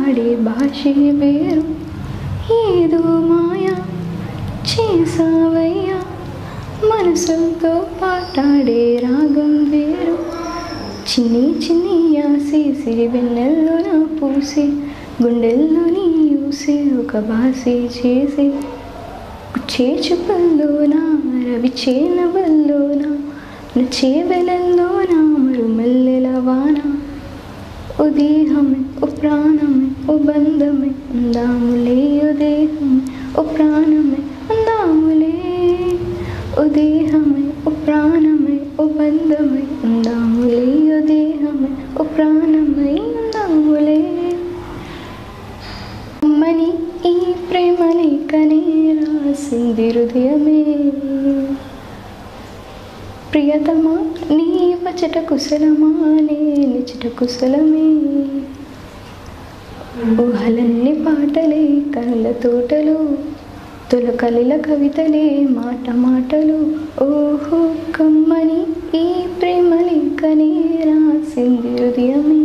మాట్లాడే భాషే వేరు ఏదో మాయా చేసావయ్యా మనసుతో పాటాడే రాగం వేరు చిన్ని చిన్ని ఆసే సిరి వెన్నెల్లో నా పూసి గుండెల్లో నీ ఊసి ఒక బాసే చేసి చేచుపల్లోనా రవి చేనవల్లోనా నచ్చే వెలల్లోనా మరుమల్లెల వాన ఓ దేహమే ఓ ప్రాణమే ఓ బంధమే అందాములే ఓ దేహమే ఓ ప్రాణమే అందాములే ఓ దేహమే ఓ ప్రాణమే ఓ బంధమే అందాములే ఓ దేహమే ఓ ప్రాణమే అందాములే అమ్మని ఈ ప్రేమ లేఖనే రాసింది హృదయమే ప్రియతమా నీ వచట కుశలమా నే నిచట కుశలమే ఊహలన్నీ పాటలే కనుల తోటలు తొలకలిల కవితలే మాట మాటలు ఓహో కమ్మని ఈ ప్రేమ లేఖనే రాసింది హృదయమే.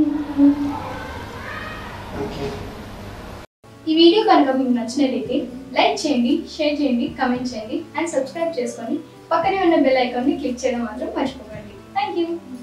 ఈ వీడియో కనుక మీకు నచ్చినట్లయితే లైక్ చేయండి, షేర్ చేయండి, కామెంట్ చేయండి అండ్ సబ్స్క్రైబ్ చేసుకొని పక్కనే ఉన్న బెల్ ఐకాన్ని క్లిక్ చేయడం మాత్రం మర్చిపోకండి. Thank you.